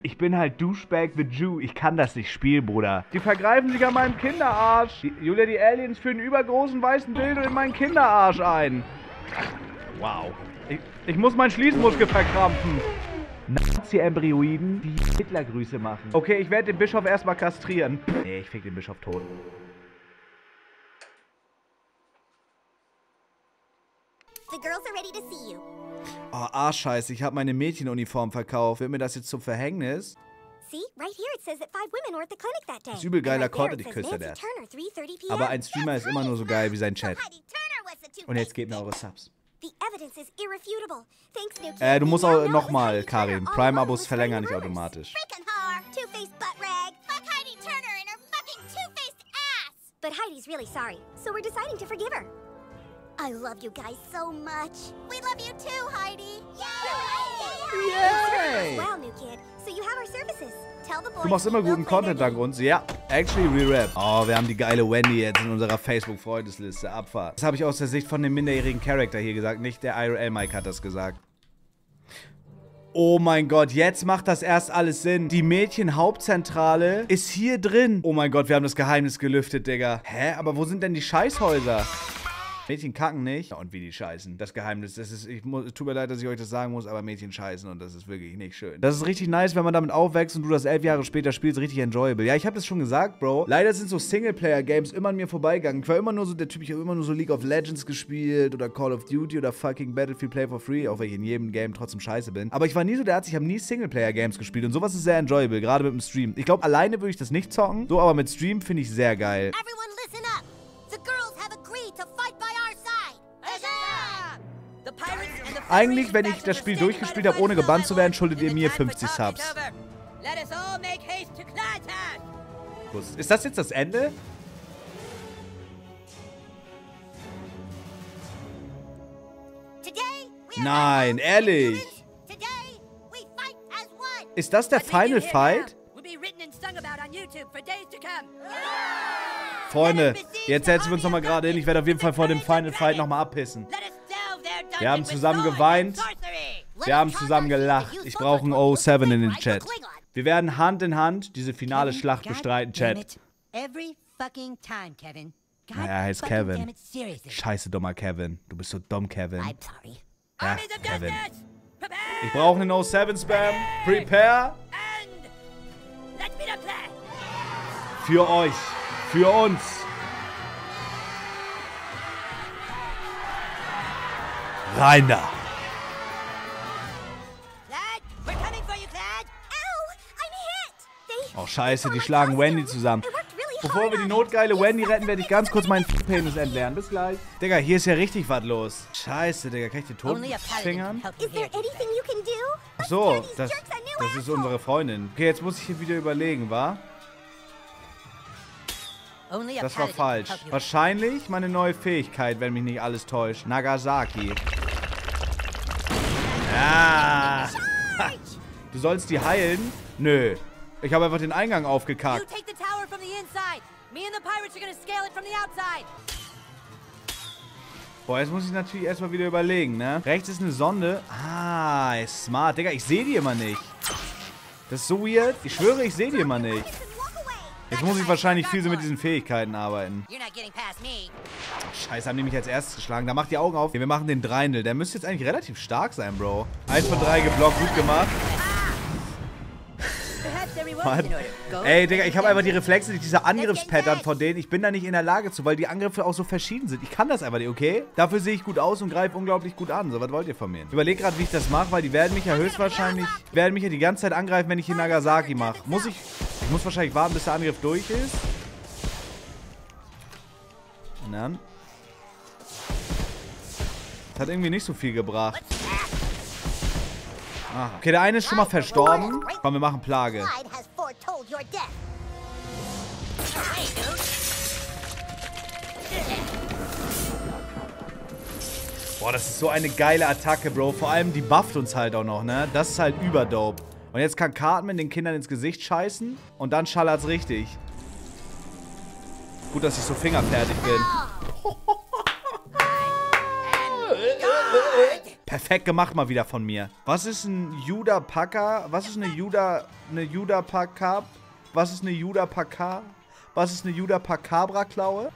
Ich bin halt Douchebag the Jew. Ich kann das nicht spielen, Bruder. Die vergreifen sich an meinem Kinderarsch. Julia, die Aliens führen einen übergroßen weißen Dildo in meinen Kinderarsch ein. Wow. Ich muss meinen Schließmuskel verkrampfen. Nazi-Embryoiden, die Hitlergrüße machen. Okay, ich werde den Bischof erstmal kastrieren. Nee, ich fick den Bischof tot. The girls are ready to see you. Oh, Arschscheiße, ich habe meine Mädchenuniform verkauft. Wird mir das jetzt zum Verhängnis? See, right here it says that 5 women were at the clinic that day. Das ist übel geiler And right Content, there ich it says küsse der. Nancy Turner, 3:30 p.m. Aber ein Streamer ist immer nur so geil wie sein Chat. Heidi Turner was the two-faced Und jetzt gebt mir eure Subs. The evidence is irrefutable. Thanks, New Kid. Du musst We now auch know nochmal, it was Heidi Karin. Turner all Prime-Abos along verlängern with nicht rumors. automatisch. Frickin' whore, two-faced butt rag. Fuck Heidi Turner and her fucking two-faced ass. But Heidi's really sorry, so we're deciding to forgive her. I love you guys so much. We love you too, Heidi. Yay! Well, New Kid, so you have our services. Tell the boys. Du machst immer we'll guten play their Content dank uns. Ja, actually re-rap. Oh, wir haben die geile Wendy jetzt in unserer Facebook-Freundesliste. Abfahrt. Das habe ich aus der Sicht von dem minderjährigen Charakter hier gesagt. Nicht der IRL-Mike hat das gesagt. Oh mein Gott, jetzt macht das erst alles Sinn. Die Mädchen-Hauptzentrale ist hier drin. Oh mein Gott, wir haben das Geheimnis gelüftet, Digga. Hä, aber wo sind denn die Scheißhäuser? Mädchen kacken nicht. Und wie die scheißen. Das Geheimnis, das ist, tut mir leid, dass ich euch das sagen muss, aber Mädchen scheißen und das ist wirklich nicht schön. Das ist richtig nice, wenn man damit aufwächst und du das 11 Jahre später spielst, richtig enjoyable. Ja, ich habe das schon gesagt, Bro. Leider sind so Singleplayer-Games immer an mir vorbeigegangen. Ich war immer nur so der Typ, ich habe immer nur so League of Legends gespielt oder Call of Duty oder fucking Battlefield Play for Free, auch wenn ich in jedem Game trotzdem scheiße bin. Aber ich war nie so der Arzt, ich habe nie Singleplayer-Games gespielt und sowas ist sehr enjoyable, gerade mit dem Stream. Ich glaube, alleine würde ich das nicht zocken, so, aber mit Stream finde ich sehr geil. Everyone listen up. The girls have agreed to fight by our side. Eigentlich, wenn ich das Spiel durchgespielt habe, ohne gebannt zu werden, schuldet ihr mir 50 Subs. Ist das jetzt das Ende? Nein, ehrlich. Ist das der Final Fight? Freunde, jetzt setzen wir uns nochmal gerade hin. Ich werde auf jeden Fall vor dem Final Fight nochmal abpissen. Wir haben zusammen geweint. Wir haben zusammen gelacht. Ich brauche einen 07 in den Chat. Wir werden Hand in Hand diese finale Schlacht bestreiten, Chat. Ja, er heißt Kevin. Scheiße, dummer Kevin. Du bist so dumm, Kevin. Ja, Kevin. Ich brauche einen 07-Spam. Prepare. Für euch. Für uns. Rein da. Oh, scheiße, die schlagen Wendy zusammen. Bevor wir die notgeile Wendy retten, werde ich ganz kurz meinen Penis entleeren. Bis gleich. Digga, hier ist ja richtig was los. Scheiße, Digga, kann ich den Toten fingern? Ach so, das ist unsere Freundin. Okay, jetzt muss ich hier wieder überlegen, wa? Das war falsch. Wahrscheinlich meine neue Fähigkeit, wenn mich nicht alles täuscht. Nagasaki. Ja. Du sollst die heilen? Nö. Ich habe einfach den Eingang aufgekackt. Boah, jetzt muss ich natürlich erstmal wieder überlegen, ne? Rechts ist eine Sonde. Ah, ist smart. Digga, ich sehe die immer nicht. Das ist so weird. Ich schwöre, ich sehe die immer nicht. Jetzt muss ich wahrscheinlich viel so mit diesen Fähigkeiten arbeiten. Scheiße, haben die mich als erstes geschlagen. Da macht die Augen auf. Okay, wir machen den Dreindl. Der müsste jetzt eigentlich relativ stark sein, Bro. 1 von 3 geblockt, gut gemacht. Mann. Ey, Digga, ich habe einfach die Reflexe, diese Angriffspattern von denen. Ich bin da nicht in der Lage zu, weil die Angriffe auch so verschieden sind. Ich kann das einfach nicht, okay? Dafür sehe ich gut aus und greife unglaublich gut an. So, was wollt ihr von mir? Ich überlege gerade, wie ich das mache, weil die werden mich ja höchstwahrscheinlich, die ganze Zeit angreifen, wenn ich hier Nagasaki mache. Ich muss wahrscheinlich warten, bis der Angriff durch ist. Und dann. Das hat irgendwie nicht so viel gebracht. Ah, okay, der eine ist schon mal verstorben. Komm, wir machen Plage. Boah, das ist so eine geile Attacke, Bro. Vor allem, die bufft uns halt auch noch, ne? Das ist halt überdope. Und jetzt kann Cartman den Kindern ins Gesicht scheißen und dann schallert's richtig. Gut, dass ich so fingerfertig bin. Perfekt gemacht mal wieder von mir. Was ist ein Judapaka? Was ist eine Judapaka? Was ist eine Judapaka? Was ist eine Judapakabra-Klaue?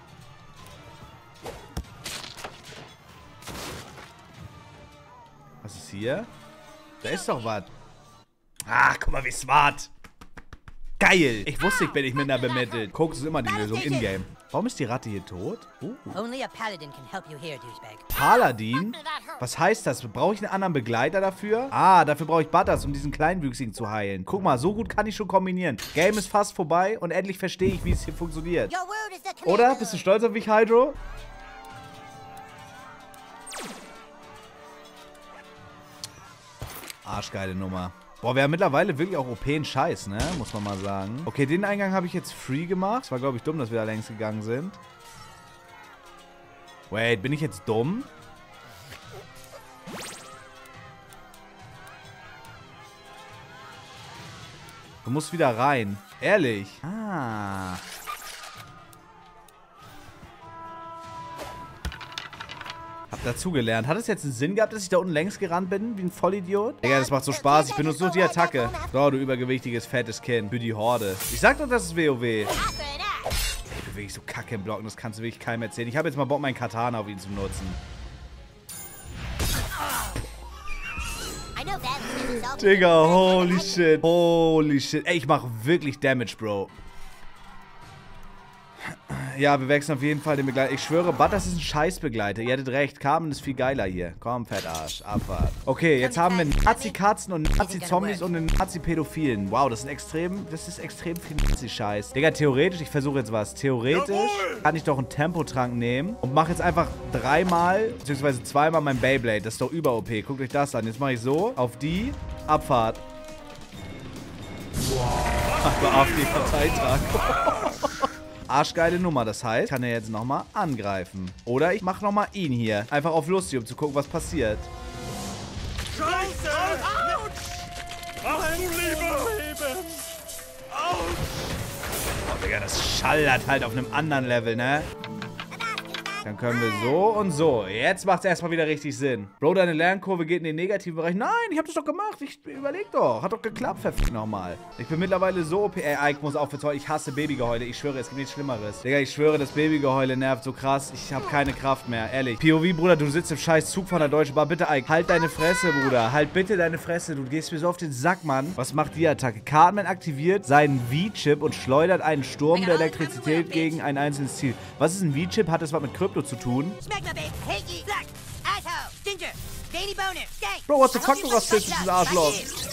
Was ist hier? Da ist doch was. Ach, guck mal, wie smart. Geil. Ich wusste, ich bin nicht minder bemittelt. Koks ist immer die Lösung in-game. Warum ist die Ratte hier tot? Only a paladin can help you here, douchebag. Paladin? Was heißt das? Brauche ich einen anderen Begleiter dafür? Ah, dafür brauche ich Butters, um diesen Kleinwüchsigen zu heilen. Guck mal, so gut kann ich schon kombinieren. Game ist fast vorbei und endlich verstehe ich, wie es hier funktioniert. Oder? Bist du stolz auf mich, Hydro? Arschgeile Nummer. Boah, wir haben mittlerweile wirklich auch OP'n Scheiß, ne? Muss man mal sagen. Okay, den Eingang habe ich jetzt free gemacht. Es war, glaube ich, dumm, dass wir da längs gegangen sind. Wait, bin ich jetzt dumm? Du musst wieder rein. Ehrlich? Ah. Hab dazugelernt. Hat es jetzt einen Sinn gehabt, dass ich da unten längs gerannt bin? Wie ein Vollidiot? Digga, das macht so Spaß. Ich benutze nur die Attacke. So, du übergewichtiges, fettes Kind. Für die Horde. Ich sag doch, das ist WoW. Ey, ich bin wirklich so kacke im Blocken. Das kannst du wirklich keinem erzählen. Ich habe jetzt mal Bock, meinen Katana auf ihn zu nutzen. Digga, holy shit. Holy shit. Ey, ich mache wirklich Damage, Bro. Ja, wir wechseln auf jeden Fall den Begleiter. Ich schwöre, Butters ist ein Scheißbegleiter. Ihr hattet recht. Carmen ist viel geiler hier. Komm, Fettarsch. Abfahrt. Okay, jetzt haben wir Nazi-Katzen und Nazi-Zombies und einen Nazi-Pädophilen. Wow, das ist extrem viel Nazi-Scheiß. Digga, theoretisch, ich versuche jetzt was. Theoretisch kann ich doch einen Tempotrank nehmen und mache jetzt einfach dreimal, beziehungsweise zweimal mein Beyblade. Das ist doch über-OP. Guckt euch das an. Jetzt mache ich so, auf die, Abfahrt. Wow. Auf die Parteitag. Arschgeile Nummer, das heißt, ich kann er jetzt nochmal angreifen. Oder ich mache nochmal ihn hier. Einfach auf lustig, um zu gucken, was passiert. Scheiße! Autsch! Ach du Leben! Autsch! Oh, Digga, das schallert halt auf einem anderen Level, ne? Dann können wir so und so. Jetzt macht es erstmal wieder richtig Sinn. Bro, deine Lernkurve geht in den negativen Bereich. Nein, ich hab das doch gemacht. Ich überleg doch. Hat doch geklappt, verfickt nochmal. Ich bin mittlerweile so OP. Ey, Ike muss aufhören. Ich hasse Babygeheule. Ich schwöre, es gibt nichts Schlimmeres. Digga, ich schwöre, das Babygeheule nervt so krass. Ich habe keine Kraft mehr. Ehrlich. POV, Bruder, du sitzt im scheiß Zug von der Deutschen Bahn. Bitte, Ike, halt deine Fresse, Bruder. Halt bitte deine Fresse. Du gehst mir so auf den Sack, Mann. Was macht die Attacke? Cartman aktiviert seinen V-Chip und schleudert einen Sturm der Elektrizität gegen ein einzelnes Ziel. Was ist ein V-Chip? Hat das was mit Krypto zu tun? Bro, what the fuck, du rassistisches Arschloch?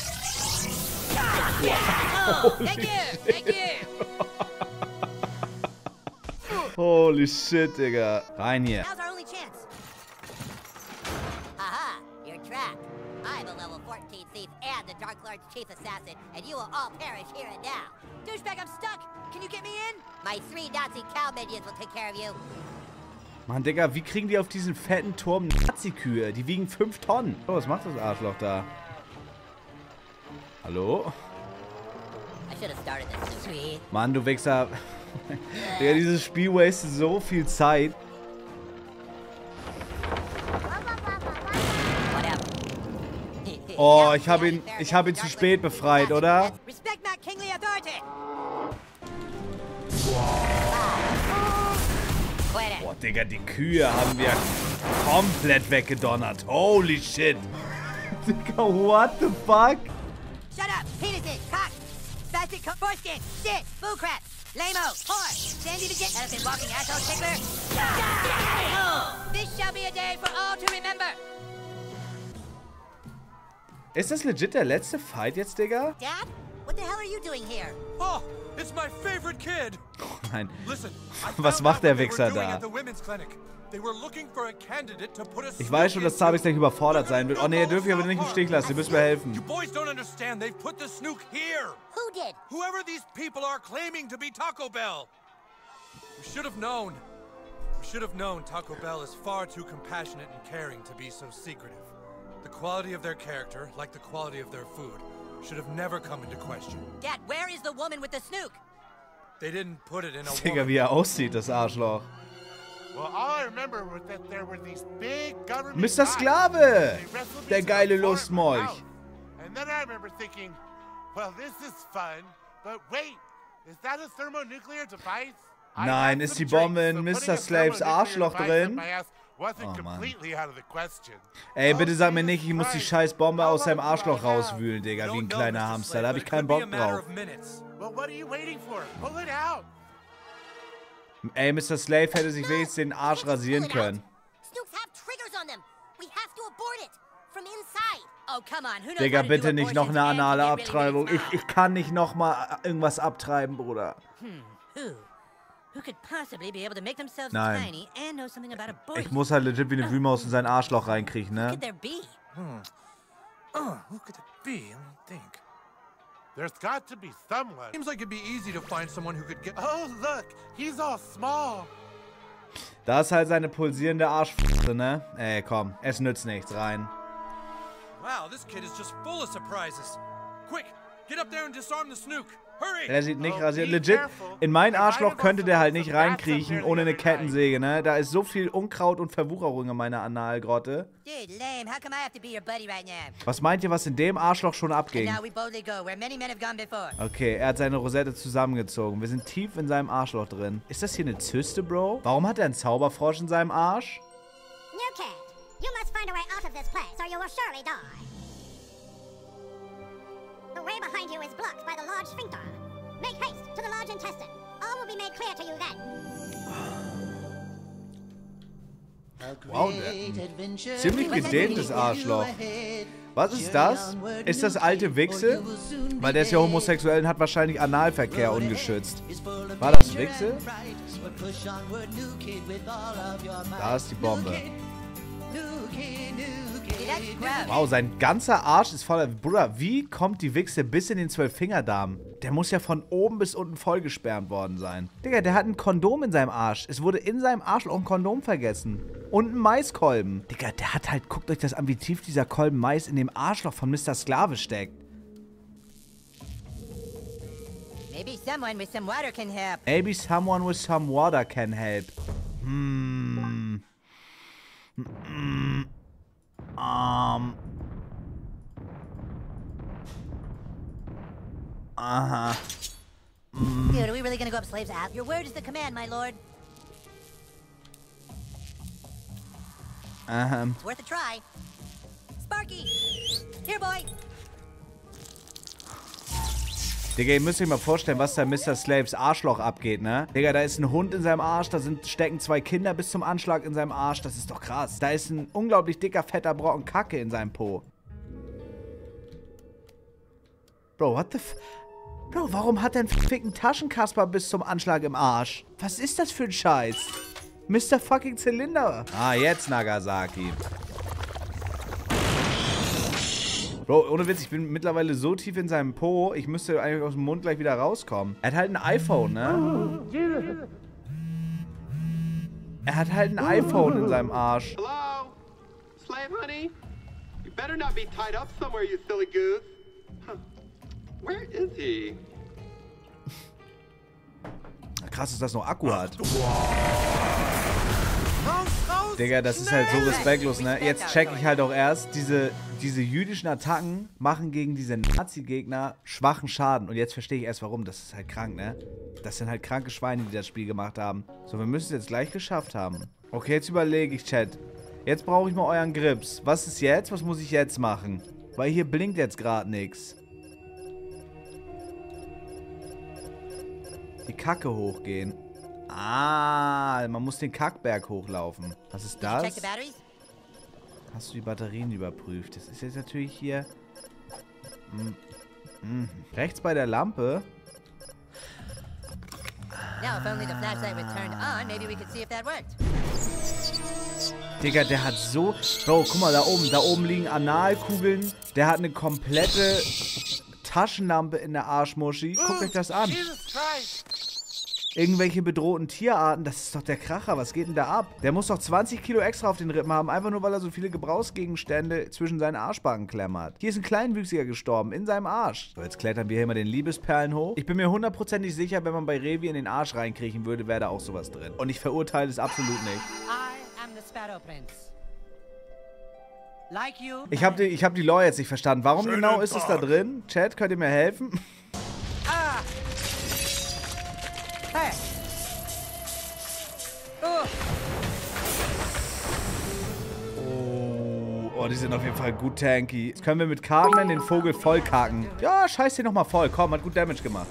Holy shit, Digga. Rein hier. Aha, you're trapped. I'm a level 14 thief and the Dark Lord's chief assassin, and you will all perish here and now. Douchebag, I'm stuck. Can you get me in? My 3 Nazi cow minions will take care of you. Mann, Digga, wie kriegen die auf diesen fetten Turm Nazi-Kühe? Die wiegen 5 Tonnen. Oh, was macht das Arschloch da? Hallo? Mann, du Wichser. Digga, dieses Spiel wastet so viel Zeit. Oh, ich hab ihn zu spät befreit, oder? Boah, Digga, die Kühe haben wir komplett weggedonnert. Holy shit. Digga, what the fuck? Shut up, penises, cock, spastic foreskin, shit, boo crap, lame-o, whore, sandy the jet, elephant walking asshole tickler. This shall be a day for all to remember. Ist das legit der letzte Fight jetzt, Digga? Dad, what the hell are you doing here? Oh, it's my favorite kid. Oh nein. Listen, Was macht der Wichser da? Ich weiß schon, dass Zabix gleich überfordert sein wird. Oh ne, ihr dürft mich aber nicht im Stich lassen. Ihr müsst mir helfen. You boys don't understand. They've put the snook here. Who did? Whoever these people are claiming to be Taco Bell. We should have known. We should have known Taco Bell is far too compassionate and caring to be so secretive. The quality of their character, like the quality of their food, should have never come into question. Dad, where is the woman with the snook? They didn't put it in a Digga, wie er aussieht, das Arschloch. Mr. Sklave! Der geile Lustmolch. Nein, ist die Bombe in Mr. Slaves Arschloch drin? Oh Mann. Ey, bitte sag mir nicht, ich muss die scheiß Bombe aus seinem Arschloch rauswühlen, Digga, wie ein kleiner Hamster. Da hab ich keinen Bock drauf. Ey, Mr. Slave hätte sich wenigstens den Arsch rasieren können. Digga, bitte nicht noch eine anale Abtreibung. Ich kann nicht nochmal irgendwas abtreiben, Bruder. Nein. Ich muss halt legit wie eine Wühlmaus in sein Arschloch reinkriechen, ne? Who could it be? Let me think. There's got to be someone. Seems like it'd be easy to find someone who could get. Oh, look, he's all small. Da ist halt seine pulsierende Arschfresse, ne? Ey, komm, es nützt nichts, rein. Wow, this kid is just full of surprises. Quick, get up there and disarm the snook. Hurry! Der sieht nicht rasiert. Legit, in mein Arschloch könnte der halt nicht reinkriechen ohne eine Kettensäge, ne? Da ist so viel Unkraut und Verwucherung in meiner Analgrotte. Was meint ihr, was in dem Arschloch schon abging? Okay, er hat seine Rosette zusammengezogen. Wir sind tief in seinem Arschloch drin. Ist das hier eine Zyste, Bro? Warum hat er einen Zauberfrosch in seinem Arsch? New kid, you must find a way out of this place or you will surely die. The way behind you is blocked by the large sphincter. Make haste to the large intestine. All will be made clear to you then. Wow, der ziemlich gedehntes Arschloch. Was ist das? Ist das alte Wichse? Weil der ist ja homosexuell und hat wahrscheinlich Analverkehr ungeschützt. War das Wichse? Da ist die Bombe. Wow, sein ganzer Arsch ist voller... Bruder, wie kommt die Wichse bis in den 12-Fingerdarm? Der muss ja von oben bis unten vollgesperrt worden sein. Digga, der hat ein Kondom in seinem Arsch. Es wurde in seinem Arsch auch ein Kondom vergessen. Und ein Maiskolben. Digga, der hat halt... Guckt euch das an, wie tief dieser Kolben Mais in dem Arschloch von Mr. Sklave steckt. Maybe someone with some water can help. Maybe someone with some water can help. Aha. Dude, are we really gonna go up Slave's ass? Your word is the command, my lord. It's worth a try. Sparky! Here, boy! Digga, ihr müsst euch mal vorstellen, was da in Mr. Slaves Arschloch abgeht, ne? Digga, da ist ein Hund in seinem Arsch, da stecken 2 Kinder bis zum Anschlag in seinem Arsch. Das ist doch krass. Da ist ein unglaublich dicker, fetter Brocken Kacke in seinem Po. Bro, what the f... Bro, warum hat der einen ficken Taschenkasper bis zum Anschlag im Arsch? Was ist das für ein Scheiß? Mr. fucking Zylinder. Ah, jetzt Nagasaki. Bro, ohne Witz, ich bin mittlerweile so tief in seinem Po, ich müsste eigentlich aus dem Mund gleich wieder rauskommen. Er hat halt ein iPhone, ne? Er hat halt ein iPhone in seinem Arsch. Hello? Slave honey? You better not be tied up somewhere, you silly goose. Huh. Where is he? Krass, dass das noch Akku hat. Digga, das ist halt so respektlos, ne? Jetzt check ich halt auch erst, diese jüdischen Attacken machen gegen diese Nazi-Gegner schwachen Schaden. Und jetzt verstehe ich erst, warum. Das ist halt krank, ne? Das sind halt kranke Schweine, die das Spiel gemacht haben. So, wir müssen es jetzt gleich geschafft haben. Okay, jetzt überlege ich, Chat. Jetzt brauche ich mal euren Grips. Was ist jetzt? Was muss ich jetzt machen? Weil hier blinkt jetzt gerade nichts. Die Kacke hochgehen. Ah, man muss den Kackberg hochlaufen. Was ist das? Hast du die Batterien überprüft? Das ist jetzt natürlich hier... Rechts bei der Lampe. Digga, der hat so... Bro, guck mal, da oben liegen Analkugeln. Der hat eine komplette Taschenlampe in der Arschmuschi. Guckt euch das an. Irgendwelche bedrohten Tierarten, das ist doch der Kracher. Was geht denn da ab? Der muss doch 20 Kilo extra auf den Rippen haben, einfach nur, weil er so viele Gebrauchsgegenstände zwischen seinen Arschbacken klemmert. Hier ist ein Kleinwüchsiger gestorben, in seinem Arsch. So, jetzt klettern wir hier mal den Liebesperlen hoch. Ich bin mir hundertprozentig sicher, wenn man bei Revi in den Arsch reinkriechen würde, wäre da auch sowas drin. Und ich verurteile es absolut nicht. I am the Sparrow Prince. Like you, Ich hab die Lore jetzt nicht verstanden. Warum Schönen genau ist es da Tag. drin? Chat, könnt ihr mir helfen? Ah! Hey! Oh, die sind auf jeden Fall gut tanky. Jetzt können wir mit Cartman den Vogel vollkacken. Ja, scheiß den nochmal voll. Komm, hat gut Damage gemacht.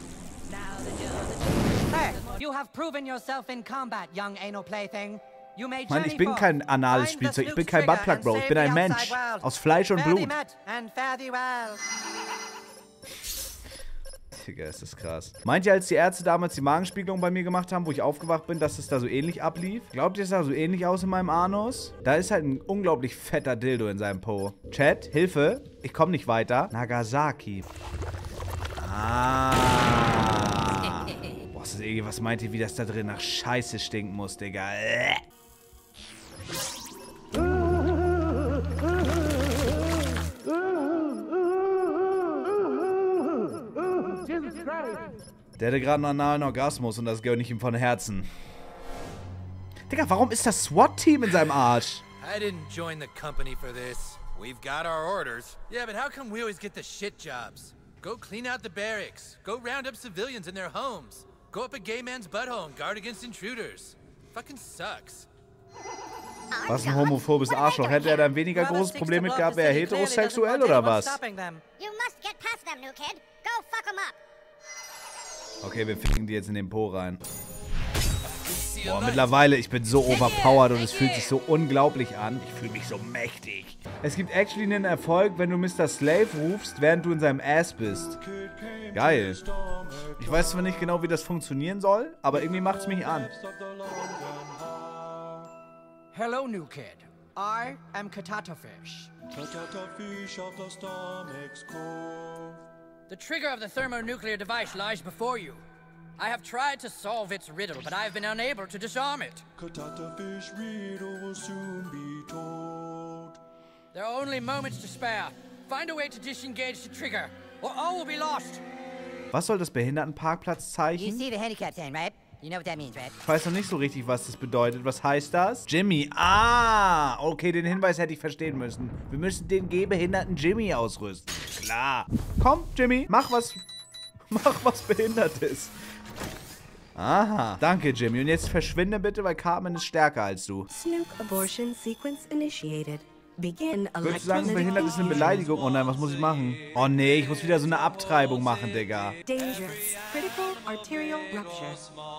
Hey! You have proven yourself in combat, young anal plaything. You may Mann, ich bin kein anales Spielzeug. Ich bin kein Buttplug, Bro. Ich bin ein Mensch. Aus Fleisch und Blut. Digga, ist das krass. Meint ihr, als die Ärzte damals die Magenspiegelung bei mir gemacht haben, wo ich aufgewacht bin, dass es da so ähnlich ablief? Glaubt ihr, es sah so ähnlich aus in meinem Anus? Da ist halt ein unglaublich fetter Dildo in seinem Po. Chat, Hilfe. Ich komme nicht weiter. Nagasaki. Ah. Boah, ist das irgendwie, was meint ihr, wie das da drin nach Scheiße stinken muss, Digga? Der hatte gerade einen analen Orgasmus und das gönne ich ihm von Herzen. Digga, warum ist das SWAT-Team in seinem Arsch? I didn't join the company for this. We've got our orders. Yeah, but how come we always get the shit jobs? Go clean out the barracks. Go round up civilians in their homes. Go up a gay man's butthole and guard against intruders. Fucking sucks. Was ein homophobes Arschloch. Hätte er da ein weniger großes Problem mit gehabt, wäre er heterosexuell oder was? You must get past them, new kid. Go fuck them up. Okay, wir ficken die jetzt in den Po rein. Boah, mittlerweile, ich bin so overpowered und es fühlt sich so unglaublich an. Ich fühle mich so mächtig. Es gibt actually einen Erfolg, wenn du Mr. Slave rufst, während du in seinem Ass bist. Geil. Ich weiß zwar nicht genau, wie das funktionieren soll, aber irgendwie macht es mich an. Hello, new kid. I am Katatafish. Katatafish of the stomach's core. The trigger of the thermonuclear device lies before you. I have tried to solve its riddle, but I have been unable to disarm it. Katatafish riddle will soon be told. There are only moments to spare. Find a way to disengage the trigger, or all will be lost. Was soll das You Behindertenparkplatzzeichen? see the handicap sign, right? You know what that means, right? Ich weiß noch nicht so richtig, was das bedeutet. Was heißt das? Jimmy. Ah, okay, den Hinweis hätte ich verstehen müssen. Wir müssen den gehbehinderten Jimmy ausrüsten. Klar. Komm, Jimmy, mach was Behindertes. Aha. Danke, Jimmy. Und jetzt verschwinde bitte, weil Cartman ist stärker als du. Snook abortion sequence initiated. Begin Würdest du sagen, behindert ist eine Beleidigung? Oh nein, was muss ich machen? Oh nee, ich muss wieder so eine Abtreibung machen, Digga. Dangerous. Critical arterial rupture.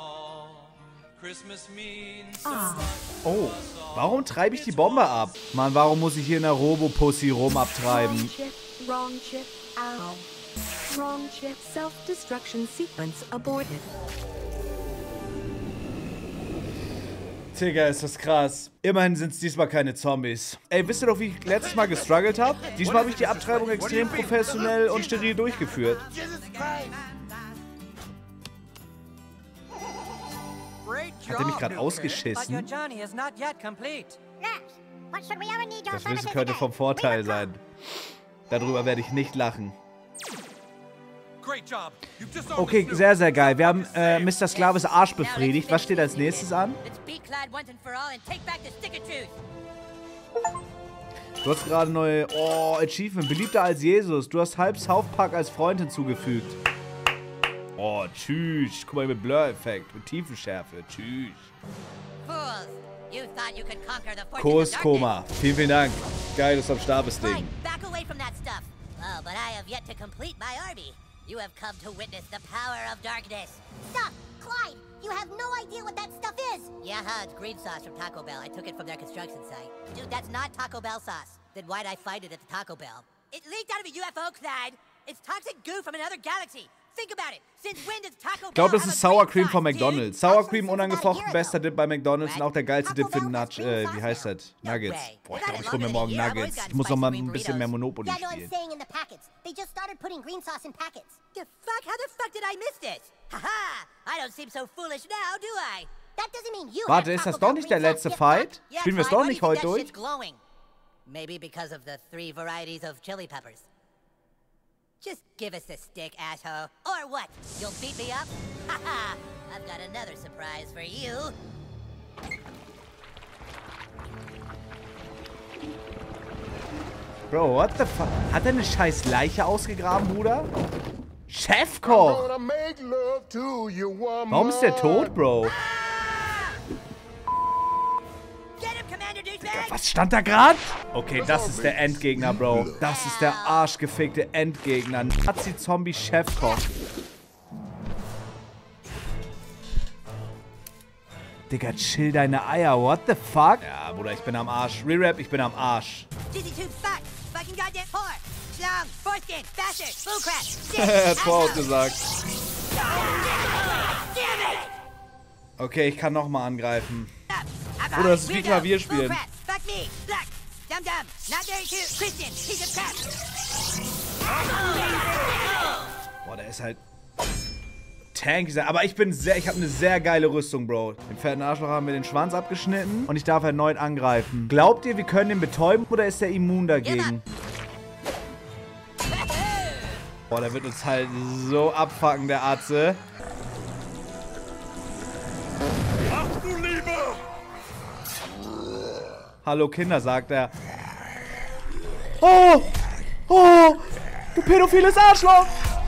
Oh, warum treibe ich die Bombe ab? Mann, warum muss ich hier in der Robo-Pussy rumabtreiben? Wrong chip. Ow. Wrong chip. Self-destruction sequence aborted. Digga, ist das krass. Immerhin sind es diesmal keine Zombies. Ey, wisst ihr doch, wie ich letztes Mal gestruggelt habe? Diesmal habe ich die Abtreibung extrem professionell und steril durchgeführt. Hat er mich gerade ausgeschissen? Das Wissen könnte vom Vorteil sein. Darüber werde ich nicht lachen. Okay, sehr, sehr geil. Wir haben Mr. Sklaves Arsch befriedigt. Was steht als nächstes an? Du hast gerade neue... Oh, Achievement. Beliebter als Jesus. Du hast halb South Park als Freund hinzugefügt. Oh, tschüss. Guck mal, mit Blur-Effekt. Mit Tiefenschärfe. Tschüss. Koma. Vielen, vielen Dank. Geil, dass du am Start bist, Ding. Oh, but I have yet to complete my army. You have come to witness the power of darkness. Stop! Clyde! You have no idea what that stuff is! Yeah, it's green sauce from Taco Bell. I took it from their construction site. Dude, that's not Taco Bell sauce. Then why'd I find it at the Taco Bell? It leaked out of a UFO, Clyde. It's toxic goo from another galaxy. Think about it. Since when does Taco Bell Ich glaube, das ist Sour Cream von McDonald's. Sour Cream, unangefochten, bester Dip bei McDonald's und auch der geilste Dip für wie heißt das? Nuggets. Boah, ich glaube, ich hole mir morgen Nuggets. Ich muss noch mal ein bisschen mehr Monopoly Yeah, no, I'm spielen. saying in the packets. They just started putting green sauce in packets. The fuck? How the fuck did I miss this? Haha! I don't seem so foolish now, do I? That doesn't mean you Warte, have ist das Taco doch Bell nicht der green letzte sauce, Fight? Yeah, Spielen wir es Clyde, doch why do nicht you think heute that durch? shit's glowing? Maybe because of the 3 varieties of chili peppers. Just give us the stick, asshole. Or what? You'll beat me up? Haha! I've got another surprise for you. Bro, what the fuck? Hat er eine scheiß Leiche ausgegraben, Bruder? Chefkoch! Warum ist der tot, Bro? Digga, was stand da grad? Okay, das ist der Endgegner, Bro. Das ist der arschgefickte Endgegner. Nazi-Zombie-Chefkoch. Digga, chill deine Eier. What the fuck? Ja, Bruder, ich bin am Arsch. Re-Rap, ich bin am Arsch. Er hat Tor gesagt. Okay, ich kann nochmal angreifen. Oder das ist wie Klavier spielen. Boah, der ist halt tanky. Aber ich habe eine sehr geile Rüstung, Bro. Dem fetten Arschloch haben wir den Schwanz abgeschnitten und ich darf erneut angreifen. Glaubt ihr, wir können ihn betäuben oder ist er immun dagegen? Boah, der wird uns halt so abfucken, der Atze. Ach du Liebe! Hallo Kinder, sagt er. Oh! Oh! Du pädophiles Arschloch!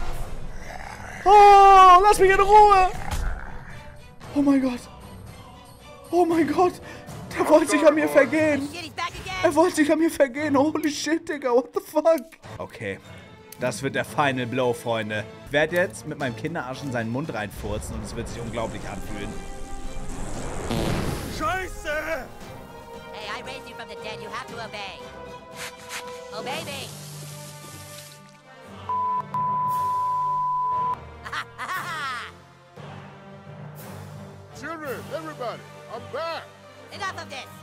Oh! Lass mich in Ruhe! Oh mein Gott! Oh mein Gott! Der wollte sich an mir vergehen! Er wollte sich an mir vergehen! Holy shit, Digga! What the fuck? Okay. Das wird der Final Blow, Freunde. Ich werde jetzt mit meinem Kinderarsch in seinen Mund reinfurzen und es wird sich unglaublich anfühlen. Scheiße! Hey, I raised you from the dead. You have to obey. Obey me. Children, everybody, I'm back! Enough of this.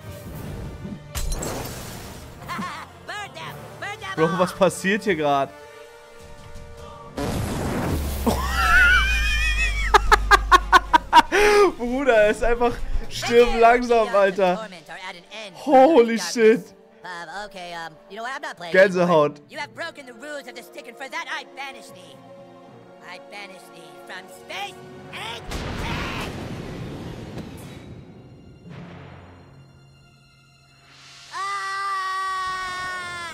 Burn them! Burn them Bro, all! was passiert hier gerade? Bruder, er ist einfach... Stirb langsam, Alter. Holy shit. Okay, you know what? I'm not playing. Gänsehaut. You have broken the rules of the stick, and for that I banish thee. I banish thee from space and time. Ah!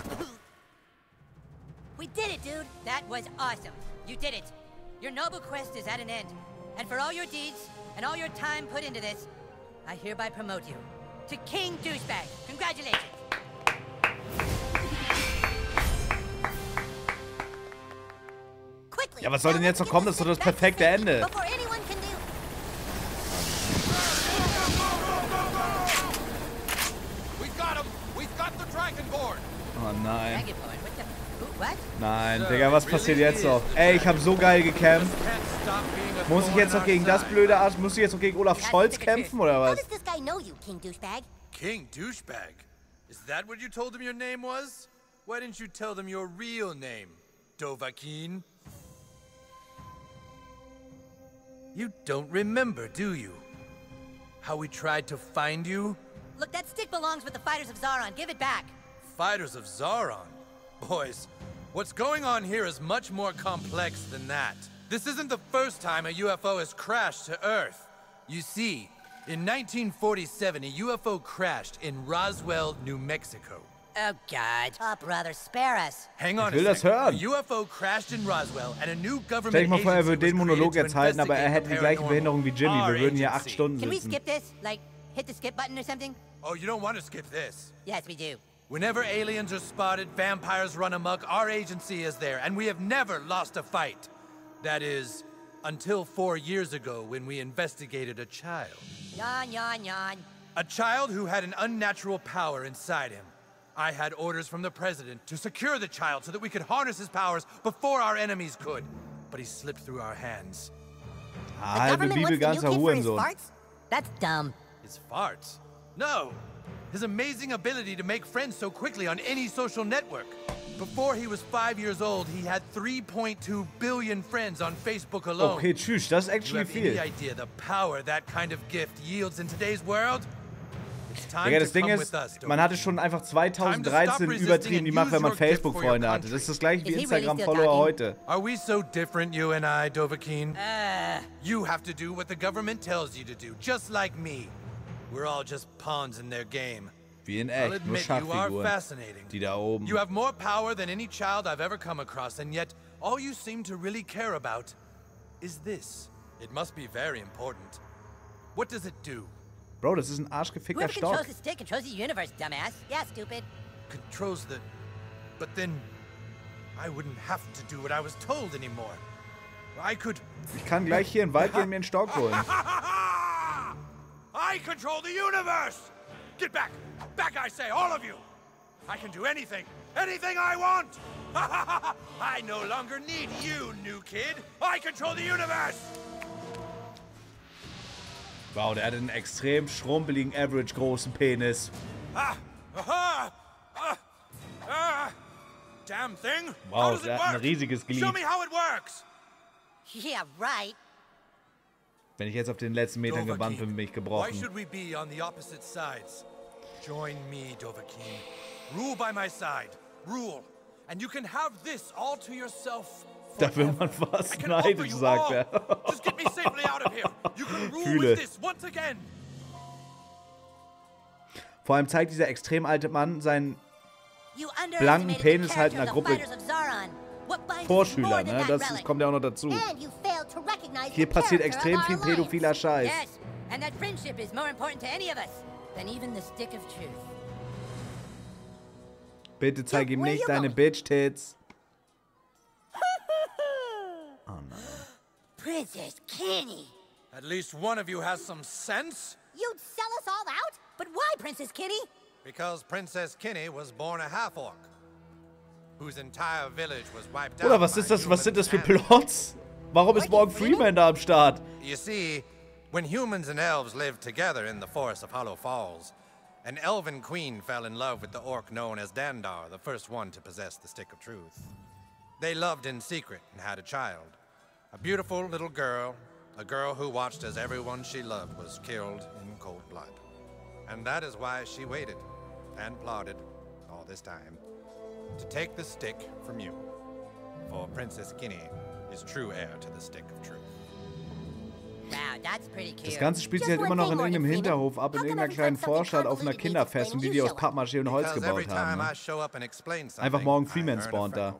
We did it, dude. That was awesome. You did it. Your noble quest is at an end. And for all your deeds and all your time put into this, I hereby promote you to King Douchebag. Congratulations. Quickly. Ja, was soll denn jetzt noch kommen? Das ist doch das perfekte Ende. Before anyone can do... We've got him! We've got the Dragonborn! Oh nein. Dragonborn, what the... What? Nein, Digga, was passiert jetzt noch? Ey, ich habe so geil gekämpft. Muss ich jetzt noch gegen das blöde Arsch... Muss ich jetzt noch gegen Olaf Scholz kämpfen, oder How was? does this guy know you, King Douchebag? King Douchebag? Is that what you told him your name was? Why didn't you tell them your real name, Dovahkiin? You don't remember, do you? How we tried to find you? Look, that stick belongs with the fighters of Zaron. Give it back. Fighters of Zaron? Boys, what's going on here is much more complex than that. This isn't the first time a UFO has crashed to Earth. You see, in 1947, a UFO crashed in Roswell, New Mexico. Oh, God. Oh, brother, spare us. Hang on Ich will a das second. hören. A UFO crashed in Roswell and a new government Stell dich mal vor, er würde agency den was Monolog created jetzt to halten, aber er hätte die investigate gleiche Behinderung wie Jimmy. Our Wir würden hier 8 agency. Stunden Can we sitzen. skip this? Like, hit the skip button or something? Oh, you don't want to skip this. Yes, we do. Whenever aliens are spotted, vampires run amok, our agency is there, and we have never lost a fight. That is, until 4 years ago when we investigated a child. Yawn, yawn, yawn. A child who had an unnatural power inside him. I had orders from the president to secure the child so that we could harness his powers before our enemies could. But he slipped through our hands. Halbe Bibel, ganzer Hurensohn. That's dumb. His farts? No! His amazing ability to make friends so quickly on any social network. Before he was 5 years old, he had 3.2 billion friends on Facebook alone. Okay, tschüss, das ist You actually have viel. any idea the power that kind of gift yields in today's world? It's time Digga, to das Ding come ist, with us, man hatte schon einfach 2013 übertrieben die Macht, wenn man Facebook Freunde hatte. Das ist das gleiche wie Instagram-Follower heute. Are we so different, you and I, Dovahkiin? You have to do what the government tells you to do, just like me. We're all just pawns in their game. Wie in I'll echt, nur admit, you are Schachfiguren. fascinating. Die da oben. You have more power than any child I've ever come across, and yet all you seem to really care about is this. It must be very important. What does it do? Bro, das ist ein arschgefickter Whoever controls Stock. the stick controls the universe, dumbass. Yeah, stupid. Controls the... But then... I wouldn't have to do what I was told anymore. I could... Ich kann gleich hier in den Wald gehen und mir einen Stock holen. I control the universe! Get back! Back, I say, all of you! I can do anything! Anything I want! I no longer need you, new kid! I control the universe! Wow, der hat einen extrem schrumpeligen, average großen Penis. Damn thing! Wow, How does der it hat ein work? riesiges Glied. Show me how it works! Yeah, right. Wenn ich jetzt auf den letzten Metern gewandt bin, bin ich Why gebrochen. should we be on the opposite sides? Join me, Dovahkiin. Rule by my side. Rule. And you can have this all to yourself. Da will man fast I can offer neidisch, you sagt all. er. Just get me safely out of here. You can rule Fühle. with this once again. Vor allem zeigt dieser extrem alte Mann seinen You blanken underestimated Penis the halt einer character of Gruppe the fighters of Zaron. What binds us Vorschüler, more than ne? that Das relic? kommt ja auch noch dazu. And you failed to recognize Hier the passiert character extrem of our viel alliance. pädophiler Scheiß. Yes, and that friendship is more important to any of us than even the stick of truth. Bitte zeig ihm where nicht you deine going? Bitch-Tits. Oh no. Princess Kenny. At least one of you has some sense. You'd sell us all out? But why, Princess Kenny? Because Princess Kenny was born a half-orc. Whose entire village was wiped Oder out was by ist das? Was sind das für humans and Plots? Warum ist Morgan Freeman da am Start? You see, when humans and elves lived together in the forest of Hollow Falls, an elven queen fell in love with the orc known as Dandar, the first one to possess the Stick of Truth. They loved in secret and had a child. A beautiful little girl, a girl who watched as everyone she loved was killed in cold blood. And that is why she waited and plotted all this time to take the stick from you. For Princess Kenny is true heir to the Stick of Truth. Wow, that's pretty cute. Das Ganze spielt sich halt immer noch in irgendeinem Hinterhof ab, in irgendeiner kleinen Vorstadt auf einer Kinderfestung, die die aus Pappmaché und Holz Because every gebaut haben. time I Ne? show up and explain something, Einfach Morgan I Freeman earn a spawnt da.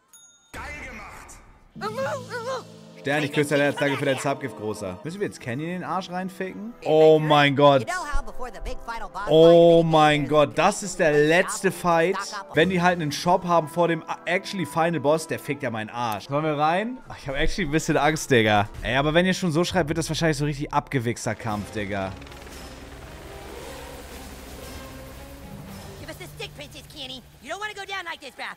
freckle. Stern, ich küsse dein Herz, danke für dein Subgift, Großer. Müssen wir jetzt Kenny in den Arsch reinficken? Oh mein Gott. You know how before the big final boss Oh fight, mein Gott, das ist der letzte Fight. Wenn die halt einen Shop haben vor dem actually Final Boss, der fickt ja meinen Arsch. Wollen wir rein? Ach, ich habe actually ein bisschen Angst, Digga. Ey, aber wenn ihr schon so schreibt, wird das wahrscheinlich so richtig abgewichster Kampf, Digga. Give us the stick, Princess Kenny. You don't want to go down like this, bruh.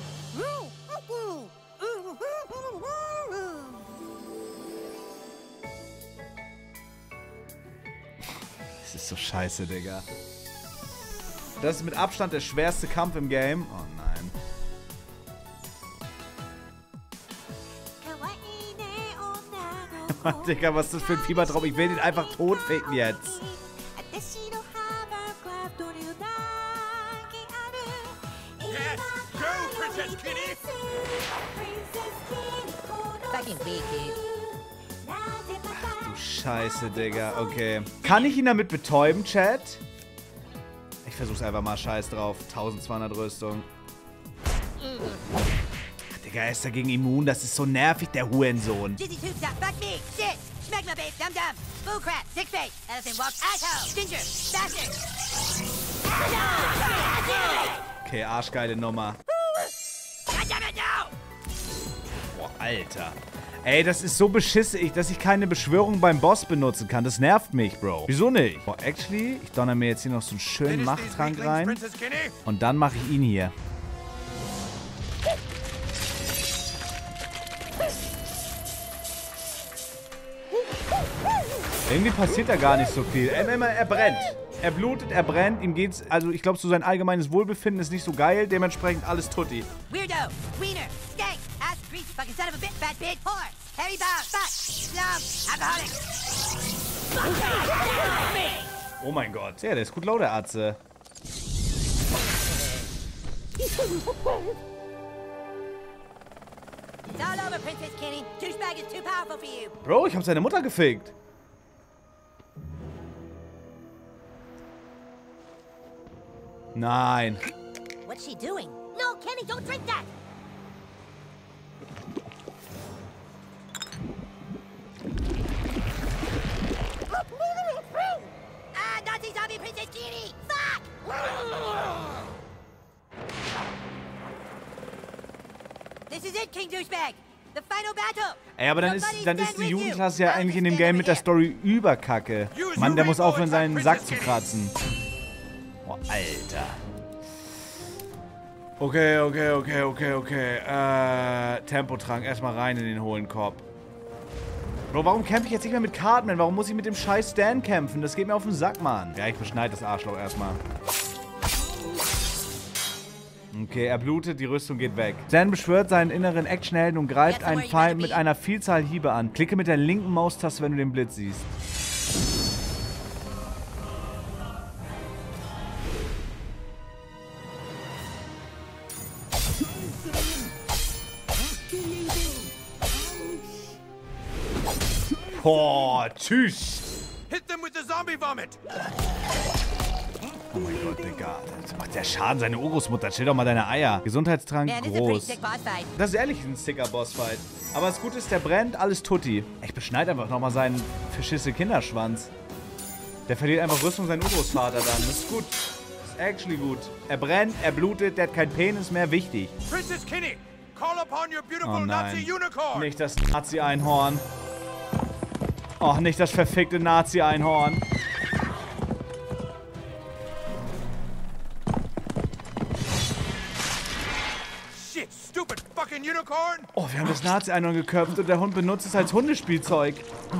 Das ist so scheiße, Digga. Das ist mit Abstand der schwerste Kampf im Game. Oh nein. Digga, was ist das für ein Fiebertraum? Ich will den einfach totficken jetzt. Yes, go, Princess Kenny! Fucking weak, dude. Du Scheiße, Digga. Okay. Kann ich ihn damit betäuben, Chat? Ich versuch's einfach mal. Scheiß drauf. 1200 Rüstung. Ach, Digga, er ist dagegen immun. Das ist so nervig, der Hurensohn. Dizzy Tube Stop, fuck me, shit, schmegma babe, dum dum, bull crap, sick face, elephant walk, asshole, ginger, bastard. Okay, arschgeile Nummer. Goddammit, no! Boah, Alter. Ey, das ist so beschissen, dass ich keine Beschwörung beim Boss benutzen kann. Das nervt mich, Bro. Wieso nicht? Boah, actually, ich donner mir jetzt hier noch so einen schönen Finish these Machttrank weaklings, rein. Princess Kenny? Und dann mache ich ihn hier. Irgendwie passiert da gar nicht so viel. Er brennt. Er blutet, er brennt, ihm geht's, also ich glaube, so sein allgemeines Wohlbefinden ist nicht so geil, dementsprechend alles tutti. Weirdo, wiener, stank, ass, grease, fucking son of a bitch, fat bitch, whore, hairy bow, fat, slum, alcoholic. Oh mein Gott. Ja, der ist gut lau, der Atze. It's all over, Princess Kenny. Douchebag is too powerful for you. Bro, ich hab seine Mutter gefickt. Nein. What's she doing? No, Kenny, don't drink that. Ah, Nazi zombie Princess Kenny. Fuck! This is it, King Douchebag. The final battle. Ey, aber dann ist die Jugendklasse ja eigentlich in dem Game mit der Story überkacke. Mann, der muss aufhören, seinen Sack zu kratzen. Boah, Alter. Okay. Tempotrank, erstmal rein in den hohlen Korb. Bro, warum kämpfe ich jetzt nicht mehr mit Cartman? Warum muss ich mit dem scheiß Stan kämpfen? Das geht mir auf den Sack, Mann. Ja, ich beschneide das Arschloch erstmal. Okay, er blutet, die Rüstung geht weg. Stan beschwört seinen inneren Actionhelden und greift einen Feind mit einer Vielzahl Hiebe an. Klicke mit der linken Maustaste, wenn du den Blitz siehst. Boah, tschüss. Hit them with the zombie vomit. Oh mein Gott, Digga. Das macht der Schaden, seine Urgroßmutter. Chill doch mal deine Eier. Gesundheitstrank groß. Das ist ehrlich ein sicker Bossfight. Aber das Gute ist, der brennt, alles tutti. Ich beschneide einfach nochmal seinen verschisse Kinderschwanz. Der verliert einfach Rüstung seinen Urgroßvater dann. Das ist gut. Das ist actually gut. Er brennt, er blutet, der hat keinen Penis mehr. Wichtig. Princess Kenny, call upon your beautiful Oh Nazi nein. unicorn. Nicht das Nazi-Einhorn. Och, nicht das verfickte Nazi-Einhorn. Shit, stupid fucking unicorn. Oh, wir haben das Nazi-Einhorn geköpft und der Hund benutzt es als Hundespielzeug.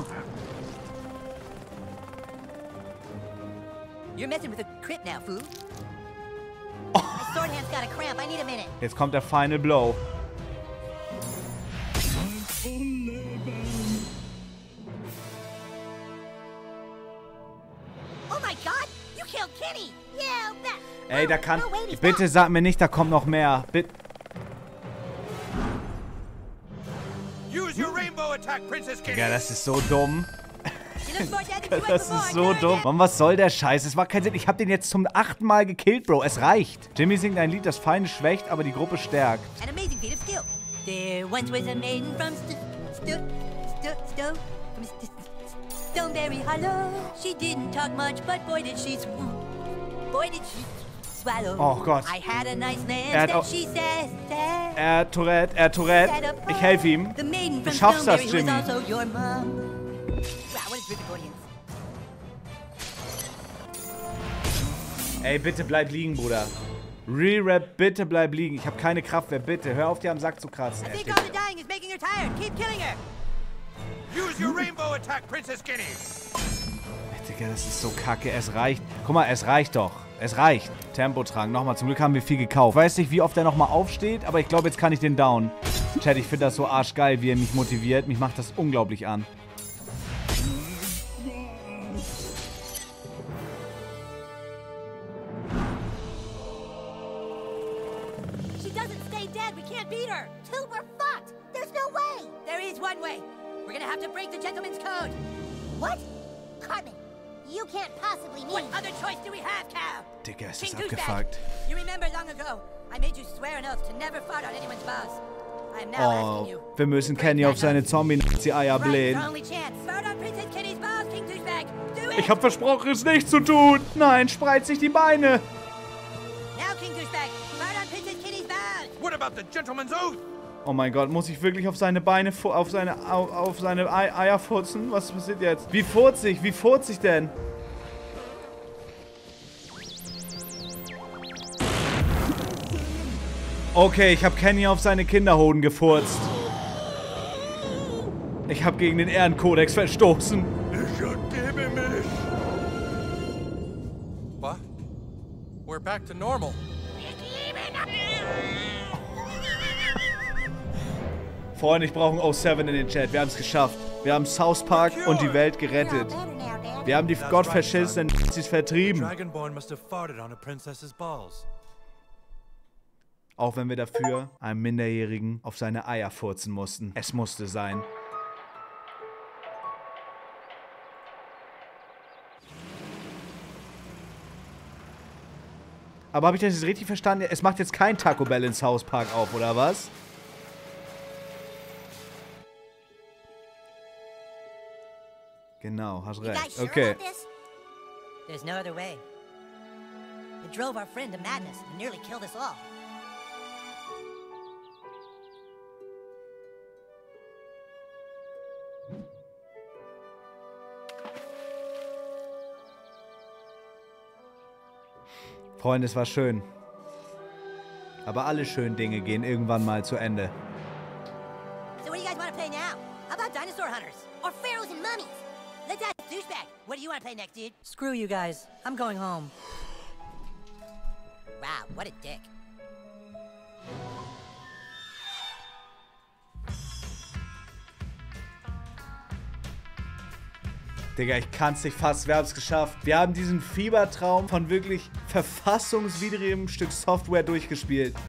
You're messing with a crit now, fool. My sword hand's got a cramp. I need a minute. Jetzt kommt der Final Blow. Oh my God! You killed Kenny. Yeah, that. Ey, da kann... Bitte sag mir nicht, da kommt noch mehr. Bitte... Use your rainbow attack, Princess Kenny. Digga, das ist so dumm. She looks more dead than she was Das before. ist so dumm. Mann, was soll der Scheiß? Es macht keinen Sinn. Ich hab den jetzt zum 8. Mal gekillt, Bro. Es reicht. Jimmy singt ein Lied, das Feinde schwächt, aber die Gruppe stärkt. An amazing feat of skill. There once was a maiden from Stoneberry Hollow. She didn't talk much, but boy did she swallow. Oh Gott. I had a nice Er hat lamb auch- that she says. Tourette. Ich helfe ihm. The maiden Du from schaffst das, Stoneberry Jimmy. was also your mom. Wow, what is with the audience? Ey, bitte bleib liegen, Bruder. Re-Rap, bitte bleib liegen. Ich habe keine Kraft mehr, bitte. Hör auf, dir am Sack zu kratzen. I Er think steht all the dying is making her tired. Keep killing her. Use your rainbow attack, Princess Kenny. Digga, das ist so kacke. Es reicht. Guck mal, es reicht doch. Es reicht. Tempotrank. Nochmal. Zum Glück haben wir viel gekauft. Ich weiß nicht, wie oft er nochmal aufsteht, aber ich glaube, jetzt kann ich den down. Chat, ich finde das so arschgeil, wie er mich motiviert. Mich macht das unglaublich an. She doesn't stay dead. We can't beat her. Two were fucked. There's no way. There is one way. We're gonna have to break the gentleman's code. What? Cartman, you can't possibly mean... What other choice do we have, Cal? Digga, es King ist Douchebag, abgefuckt. you remember long ago, I made you swear an oath to never fart on anyone's balls. I am now asking Oh, you. wir müssen Kenny auf seine Zombie-Nazi-Eier Right, blähen. your only chance. Fart on Princess Kenny's balls, King Douchebag. Do it! Ich hab versprochen, es nicht zu tun. Nein, spreiz sich die Beine. Now, King Douchebag, fart on Princess Kenny's balls. What about the gentleman's oath? Oh mein Gott, muss ich wirklich auf seine Beine, auf seine Eier furzen? Was passiert jetzt? Wie furze ich? Wie furze ich denn? Okay, ich habe Kenny auf seine Kinderhoden gefurzt. Ich habe gegen den Ehrenkodex verstoßen. Ich ergebe mich. back to normal. Freunde, ich brauche einen 07 in den Chat. Wir haben es geschafft. Wir haben South Park und die Welt gerettet. Wir haben die gottverschissenen Nazis vertrieben. Dragonborn must have farted on a princess's balls. Auch wenn wir dafür einem Minderjährigen auf seine Eier furzen mussten. Es musste sein. Aber habe ich das jetzt richtig verstanden? Es macht jetzt kein Taco Bell in South Park auf, oder was? Genau, hast recht. Okay. There's no other way. It drove our friend to madness and nearly killed us all. Freunde, es war schön. Aber alle schönen Dinge gehen irgendwann mal zu Ende. So what do you guys want to play now? How about Dinosaur Hunters? Or Pharaohs and Mummies? Let's ask Douchebag. What do you want to play next, dude? Screw you guys. I'm going home. Wow, what a dick. Digga, ich kann's nicht fassen. Wir haben es geschafft. Wir haben diesen Fiebertraum von wirklich verfassungswidrigem Stück Software durchgespielt.